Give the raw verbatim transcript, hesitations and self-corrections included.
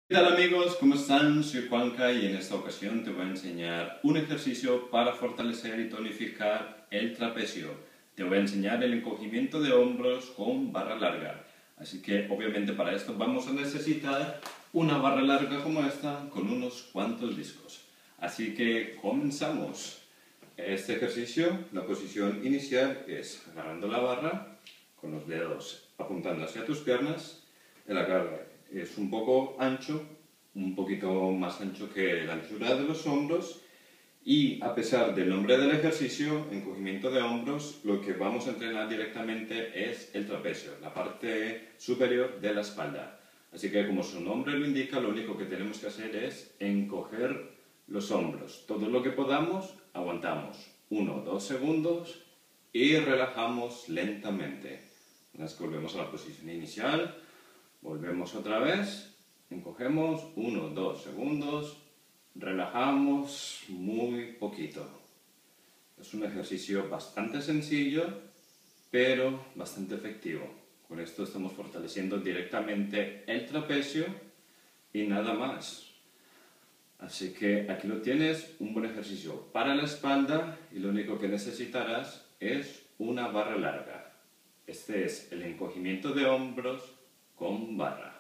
¿Qué tal amigos? ¿Cómo están? Soy Juanca y en esta ocasión te voy a enseñar un ejercicio para fortalecer y tonificar el trapecio. Te voy a enseñar el encogimiento de hombros con barra larga. Así que obviamente para esto vamos a necesitar una barra larga como esta con unos cuantos discos. Así que comenzamos. Este ejercicio, la posición inicial es agarrando la barra con los dedos apuntando hacia tus piernas. El agarre es un poco ancho, un poquito más ancho que la anchura de los hombros, y a pesar del nombre del ejercicio, encogimiento de hombros, lo que vamos a entrenar directamente es el trapecio, la parte superior de la espalda. Así que como su nombre lo indica, lo único que tenemos que hacer es encoger los hombros. Todo lo que podamos, aguantamos uno o dos segundos y relajamos lentamente. Una vez que volvemos a la posición inicial, volvemos otra vez, encogemos, uno, dos segundos, relajamos muy poquito. Es un ejercicio bastante sencillo, pero bastante efectivo. Con esto estamos fortaleciendo directamente el trapecio y nada más. Así que aquí lo tienes, un buen ejercicio para la espalda y lo único que necesitarás es una barra larga. Este es el encogimiento de hombros con barra.